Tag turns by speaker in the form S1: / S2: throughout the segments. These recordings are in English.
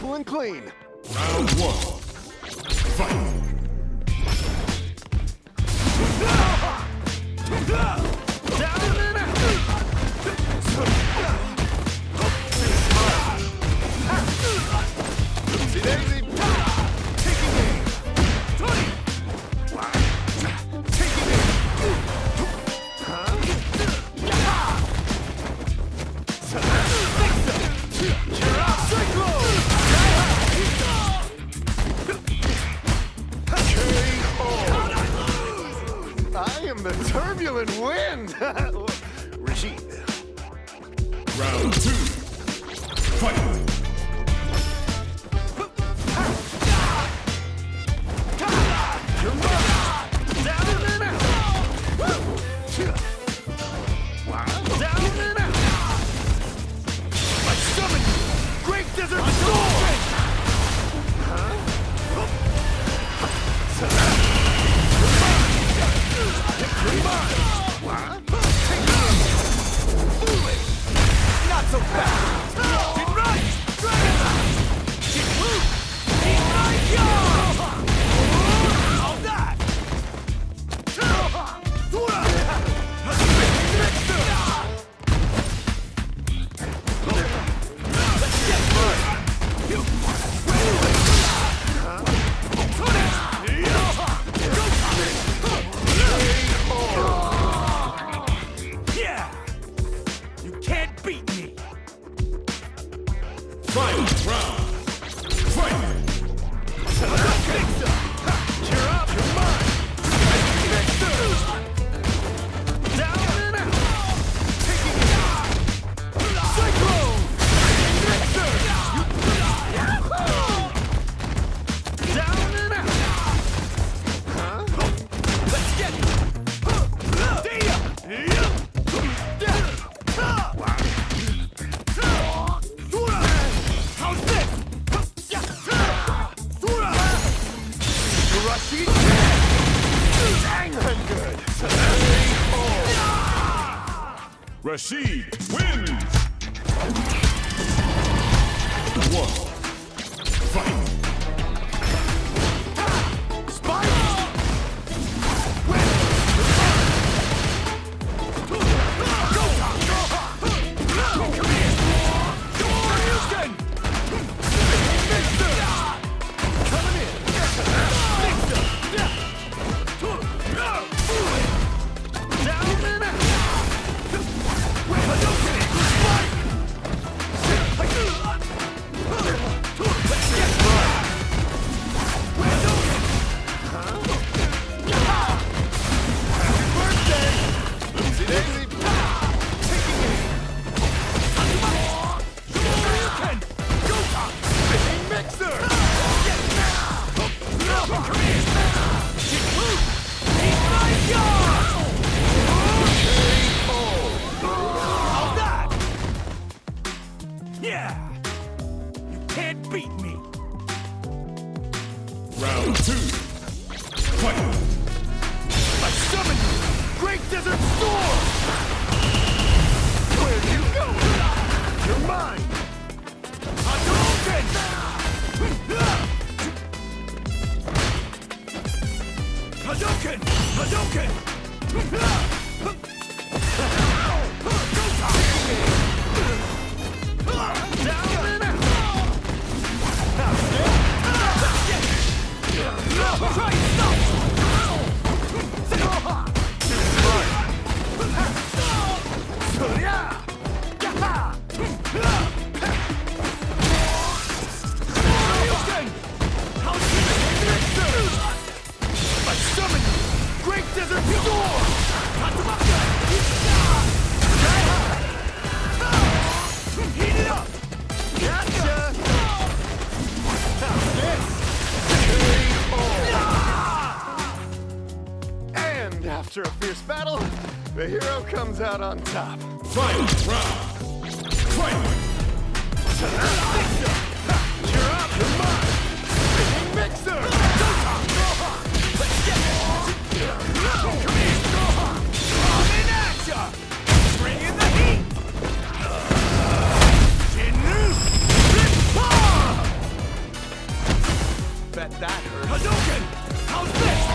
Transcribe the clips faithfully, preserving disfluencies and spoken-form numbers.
S1: Simple and clean.
S2: Round one. Fight!
S1: The turbulent wind! Rashid.
S2: Round two. Fight!
S1: I summon you! Great Desert Storm! Not so fast! Get right! Get loose! Get right! All that! Let's get
S2: Final round. Fight!
S1: Cheer up, you're mine! Down and out! Taking it out! Cyclone! Down and out! Huh? Let's get it! Rashid! Dang, I'm good!
S2: Rashid wins! One. Fight!
S1: Yeah! You can't beat me!
S2: Round two. Fight!
S1: I summon you! Great Desert Storm! Where'd you go? You're mine! Hadouken! Hadouken! Hadouken! Down and out! Try stop! I summon you! Great Desert Storm! Heat it up! Gotcha! How's this? And after a fierce battle, the hero comes out on top.
S2: Final round. Fight!
S1: Cheer up, you're mine! Big mixer! Let's get it! Come here! In action! Bring in the heat! Jinnu! Rip-Paw! that hurt. Hadouken! How's this?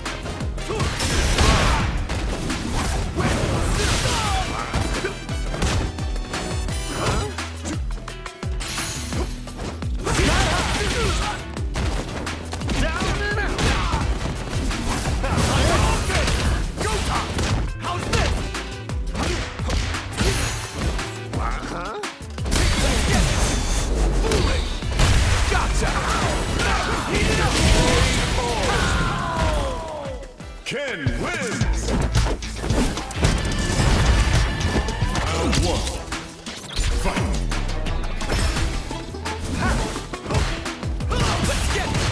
S2: Ken wins! Round one. Fight!
S1: Let's get it!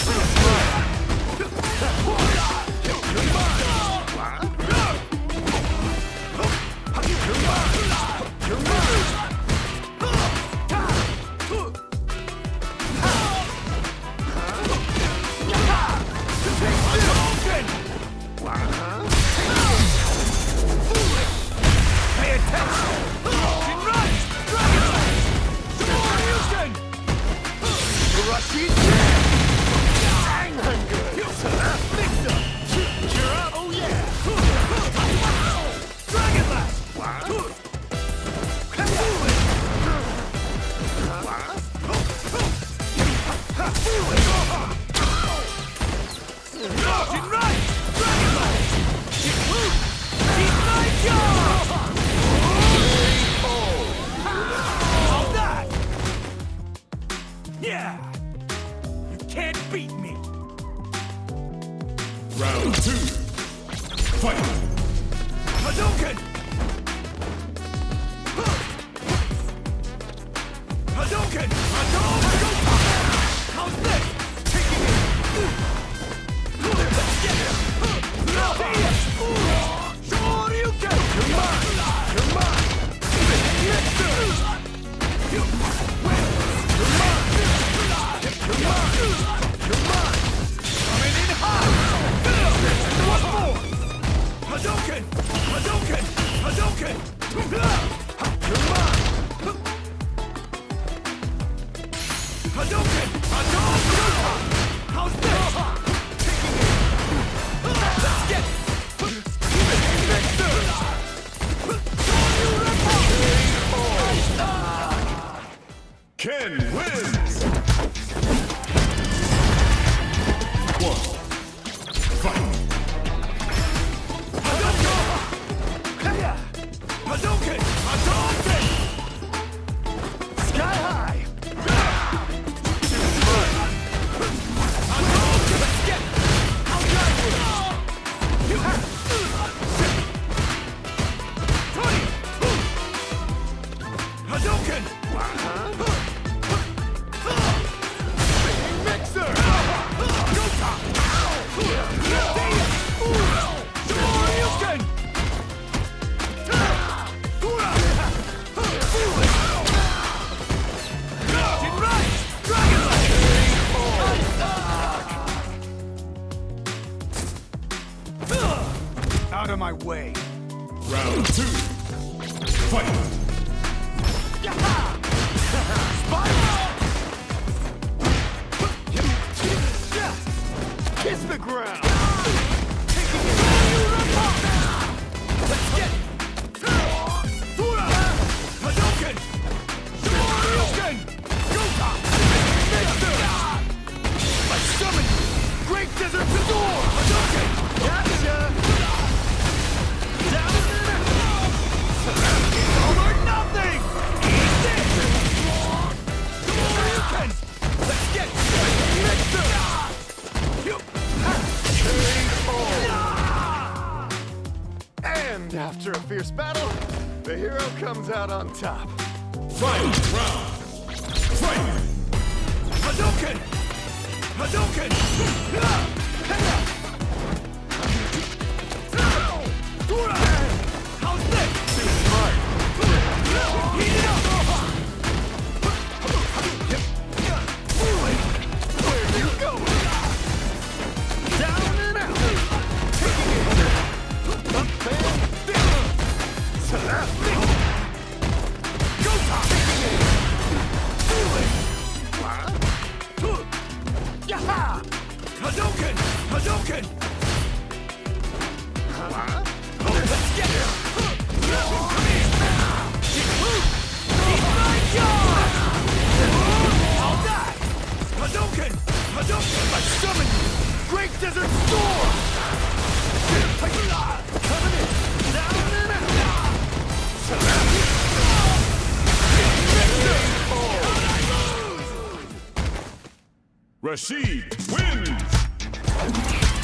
S1: Yeah! You can't beat me!
S2: Round two. Fight!
S1: Hadouken! Hadouken! Hadouken! How's this? Taking it! Let's get it! Shoryuken! You're mine! You're mine! You're mine! You're mine! Coming in hot! One more! Hadouken! Hadouken! Hadouken! You're mine! Hadouken! Hadouken! How's this? Taking it! Let's get it!
S2: Ken wins! One. Fight!
S1: Hadouken! Hadouken! Hadouken! Sky high! Hadouken! Let's get it! How good! You have Hadouken! Mixer! Go-top! Shoryuken! Did right! Dragon Blade! Out of my way!
S2: Round two. Fight!
S1: Kiss the ground! Let's get it! Hadouken! Shoryuken! Go-top! I summon you! Great Desert Fedor! Hadouken! Gotcha! Down and out! All or nothing! Eat this! Shoryuken! Let's get it! Mixer! And after a fierce battle, the hero comes out on top.
S2: Final round! Fight!
S1: Hadouken! Hadouken! How's this? Smart. Heat it up! Where you go? Down and out! Up and down! Go top! Hadouken! Huh? Let's get it! Eat my jaw! I'll die! Hadouken! Hadouken! I summon you! Great Desert Storm! Coming in! Down and out!
S2: Rashid wins!